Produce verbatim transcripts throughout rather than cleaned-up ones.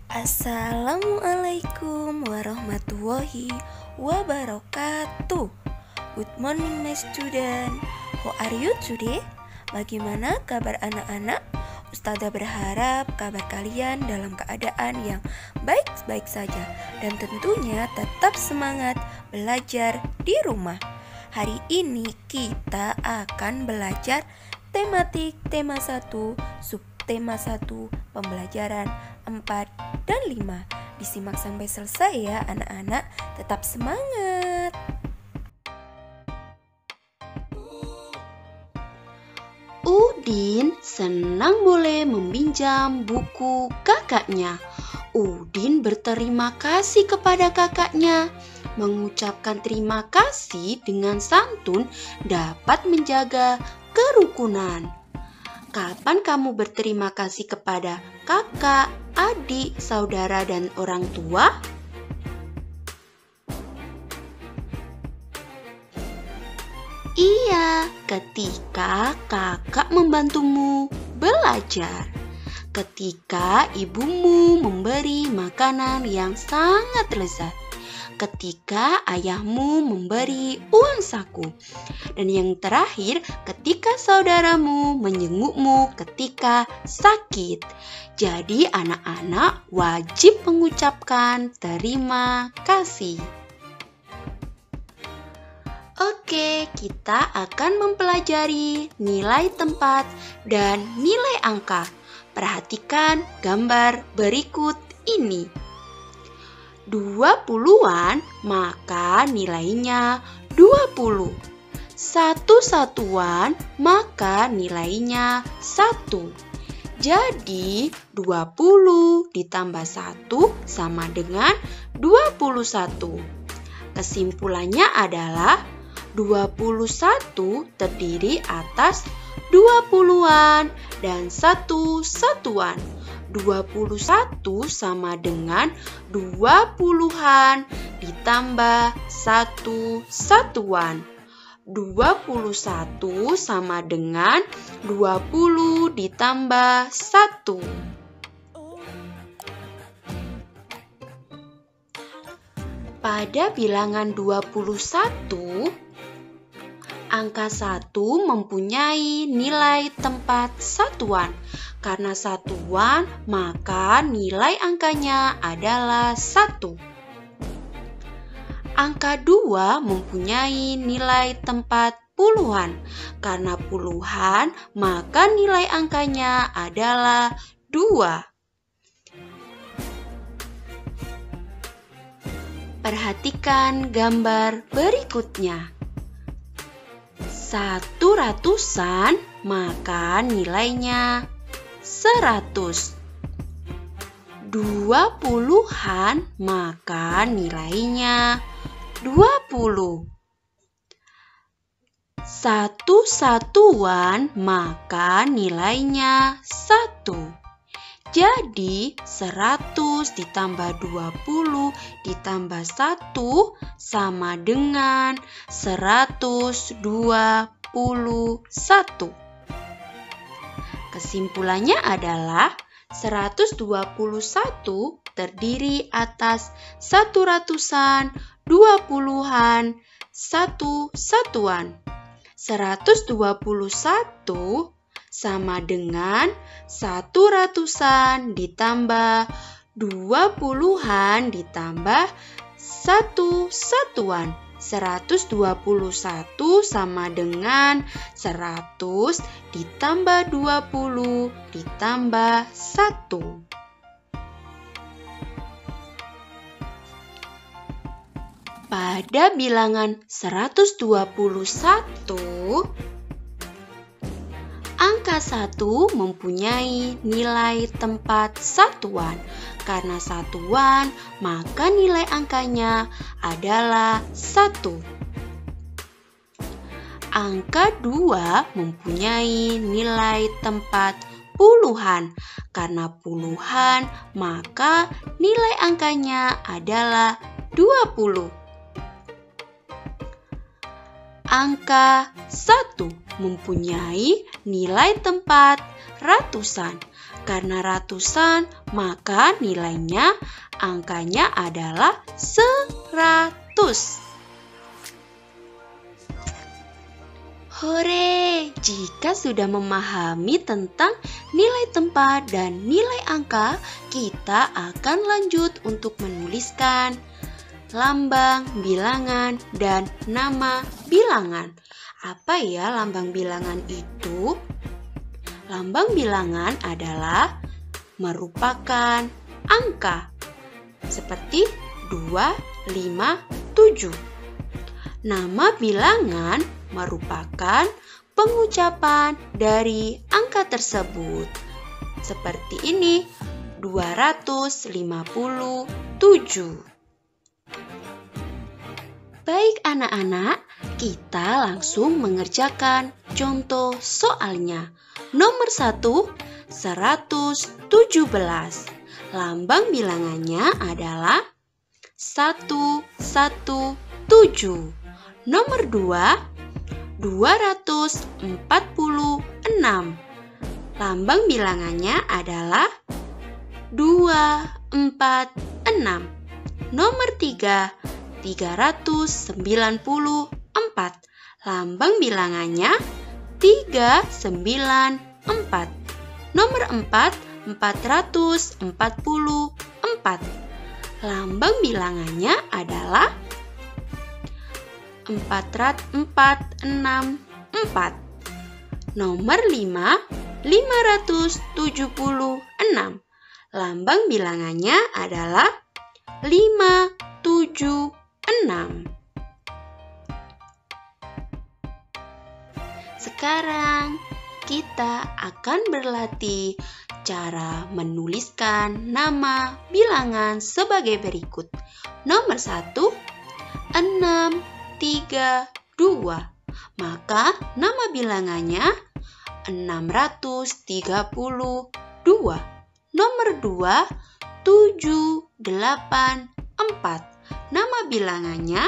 Assalamualaikum warahmatullahi wabarakatuh. Good morning my student. How are you today? Bagaimana kabar anak-anak? Ustazah berharap kabar kalian dalam keadaan yang baik-baik saja dan tentunya tetap semangat belajar di rumah. Hari ini kita akan belajar tematik tema satu, subtema satu, pembelajaran empat dan lima. Disimak sampai selesai ya anak-anak, tetap semangat. Udin senang boleh meminjam buku kakaknya. Udin berterima kasih kepada kakaknya. Mengucapkan terima kasih dengan santun dapat menjaga kerukunan. Kapan kamu berterima kasih kepada kakak, adik, saudara, dan orang tua? Iya, ketika kakak membantumu belajar. Ketika ibumu memberi makanan yang sangat lezat. Ketika ayahmu memberi uang saku. Dan yang terakhir, ketika saudaramu menjengukmu ketika sakit. Jadi anak-anak wajib mengucapkan terima kasih. Oke, kita akan mempelajari nilai tempat dan nilai angka. Perhatikan gambar berikut ini. Dua puluhan, maka nilainya dua puluh. Satu satuan, maka nilainya satu. Jadi dua puluh ditambah satu sama dengan dua puluh satu. Kesimpulannya adalah dua puluh satu terdiri atas dua puluhan dan satu satuan. dua puluh satu sama dengan dua puluhan ditambah satu satuan. dua puluh satu sama dengan dua puluh ditambah satu. Pada bilangan dua puluh satu, angka satu mempunyai nilai tempat satuan. Karena satuan, maka nilai angkanya adalah satu. Angka dua mempunyai nilai tempat puluhan. Karena puluhan, maka nilai angkanya adalah dua. Perhatikan gambar berikutnya. Satu ratusan, maka nilainya seratus. Dua puluhan, maka nilainya dua puluh. Satu satuan, maka nilainya satu. Jadi seratus ditambah dua puluh ditambah satu sama dengan seratus dua puluh satu. Kesimpulannya adalah seratus dua puluh satu terdiri atas satu ratusan, dua puluhan, satu satuan. seratus dua puluh satu sama dengan satu ratusan ditambah dua puluhan ditambah satu satuan. seratus dua puluh satu sama dengan seratus ditambah dua puluh ditambah satu. Pada bilangan seratus dua puluh satu, angka satu mempunyai nilai tempat satuan. Karena satuan, maka nilai angkanya adalah satu. Angka dua mempunyai nilai tempat puluhan. Karena puluhan, maka nilai angkanya adalah dua puluh. Angka satu mempunyai nilai tempat ratusan. Karena ratusan, maka nilainya angkanya adalah seratus. Hore! Jika sudah memahami tentang nilai tempat dan nilai angka, kita akan lanjut untuk menuliskan lambang bilangan dan nama bilangan. Apa ya lambang bilangan itu? Lambang bilangan adalah merupakan angka seperti dua, lima, tujuh. Nama bilangan merupakan pengucapan dari angka tersebut. Seperti ini, dua ratus lima puluh tujuh. Baik anak-anak, kita langsung mengerjakan contoh soalnya. Nomor satu, seratus tujuh belas. Lambang bilangannya adalah satu satu tujuh. Nomor dua, dua ratus empat puluh enam. Lambang bilangannya adalah dua empat enam. Nomor tiga, tiga ratus sembilan puluh empat. Lambang bilangannya tiga sembilan empat. Nomor empat, empat ratus empat puluh empat. Lambang bilangannya adalah empat enam empat. Nomor lima, lima ratus tujuh puluh enam. Lambang bilangannya adalah lima tujuh enam. Sekarang kita akan berlatih cara menuliskan nama bilangan sebagai berikut. Nomor satu, enam tiga dua. Maka nama bilangannya enam ratus tiga puluh dua. Nomor dua, tujuh delapan empat. Nama bilangannya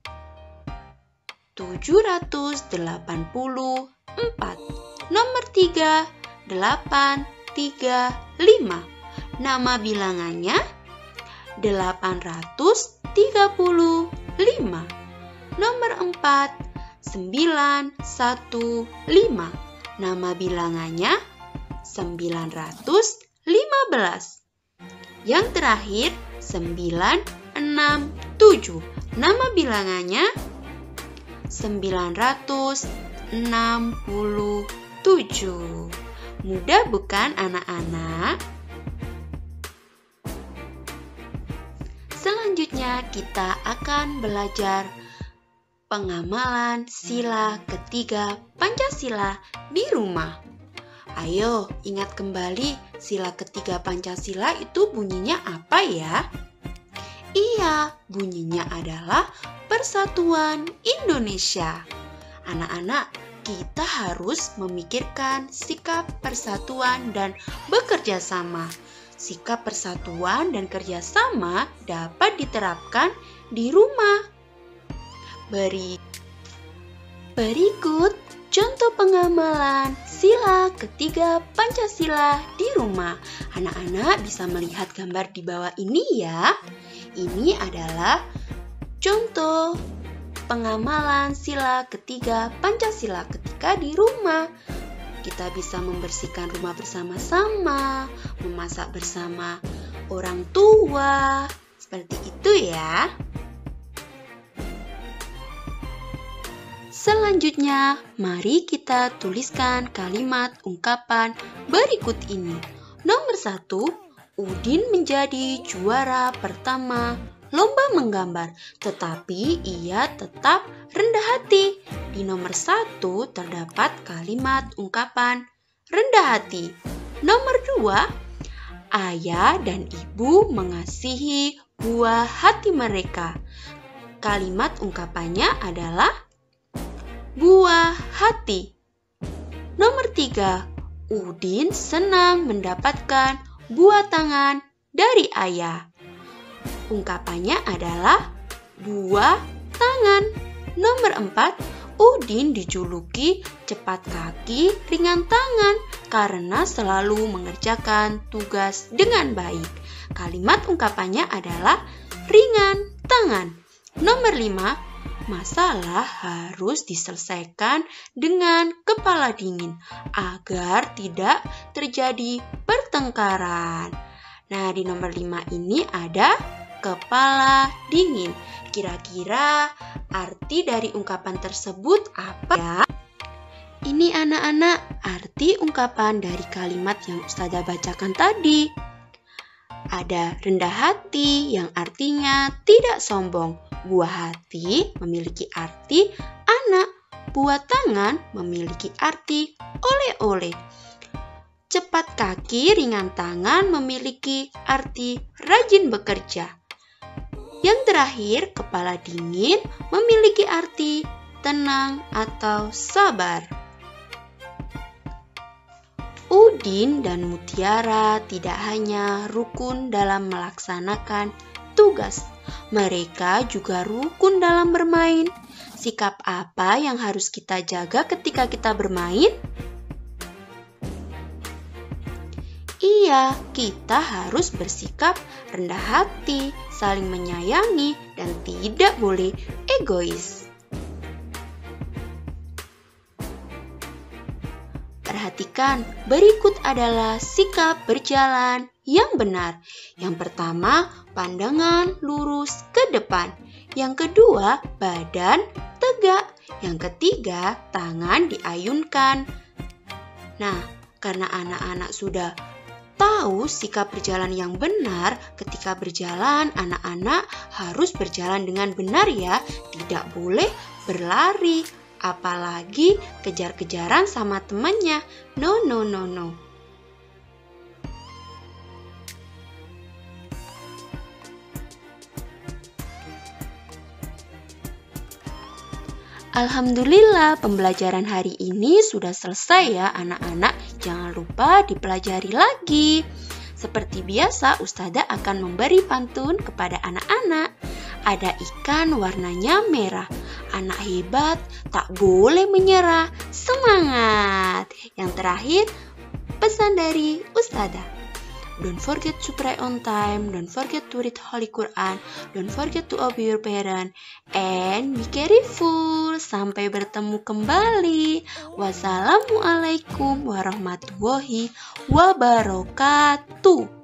tujuh ratus delapan puluh empat. Nomor tiga, delapan tiga lima. Nama bilangannya delapan ratus tiga puluh lima. Nomor empat, sembilan satu lima. Nama bilangannya sembilan ratus lima belas. Yang terakhir, sembilan enam tujuh. Nama bilangannya sembilan ratus enam puluh tujuh. Mudah bukan anak-anak? Selanjutnya kita akan belajar pengamalan sila ketiga Pancasila di rumah. Ayo ingat kembali sila ketiga Pancasila itu bunyinya apa ya? Iya, bunyinya adalah Persatuan Indonesia. Anak-anak, kita harus memikirkan sikap persatuan dan bekerja sama. Sikap persatuan dan kerjasama dapat diterapkan di rumah. Beri, berikut contoh pengamalan sila ketiga Pancasila di rumah. Anak-anak bisa melihat gambar di bawah ini ya. Ini adalah contoh pengamalan sila ketiga Pancasila ketika di rumah. Kita bisa membersihkan rumah bersama-sama, memasak bersama orang tua. Seperti itu ya. Selanjutnya, mari kita tuliskan kalimat ungkapan berikut ini. Nomor satu, Udin menjadi juara pertama lomba menggambar, tetapi ia tetap rendah hati. Di nomor satu terdapat kalimat ungkapan rendah hati. Nomor dua, ayah dan ibu mengasihi buah hati mereka. Kalimat ungkapannya adalah buah hati. Nomor tiga, Udin senang mendapatkan buah tangan dari ayah. Ungkapannya adalah buah tangan. Nomor empat, Udin dijuluki cepat kaki, ringan tangan karena selalu mengerjakan tugas dengan baik. Kalimat ungkapannya adalah ringan tangan. Nomor lima, masalah harus diselesaikan dengan kepala dingin agar tidak terjadi pertengkaran. Nah, di nomor lima ini ada kepala dingin. Kira-kira arti dari ungkapan tersebut apa ya? Ini anak-anak arti ungkapan dari kalimat yang Ustazah bacakan tadi. Ada rendah hati yang artinya tidak sombong. Buah hati memiliki arti anak. Buah tangan memiliki arti oleh-oleh. Cepat kaki, ringan tangan memiliki arti rajin bekerja. Yang terakhir, kepala dingin memiliki arti tenang atau sabar. Udin dan Mutiara tidak hanya rukun dalam melaksanakan tugas, mereka juga rukun dalam bermain. Sikap apa yang harus kita jaga ketika kita bermain? Iya, kita harus bersikap rendah hati, saling menyayangi, dan tidak boleh egois. Perhatikan, berikut adalah sikap berjalan yang benar. Yang pertama, pandangan lurus ke depan. Yang kedua, badan tegak. Yang ketiga, tangan diayunkan. Nah, karena anak-anak sudah tahu sikap berjalan yang benar, ketika berjalan anak-anak harus berjalan dengan benar ya, tidak boleh berlari, apalagi kejar-kejaran sama temannya. No, no, no, no. Alhamdulillah, pembelajaran hari ini sudah selesai ya anak-anak. Jangan lupa dipelajari lagi. Seperti biasa, Ustazah akan memberi pantun kepada anak-anak. Ada ikan warnanya merah. Anak hebat, tak boleh menyerah. Semangat! Yang terakhir, pesan dari Ustazah. Don't forget to pray on time, don't forget to read Holy Quran, don't forget to obey your parent, and be careful. Sampai bertemu kembali. Wassalamualaikum warahmatullahi wabarakatuh.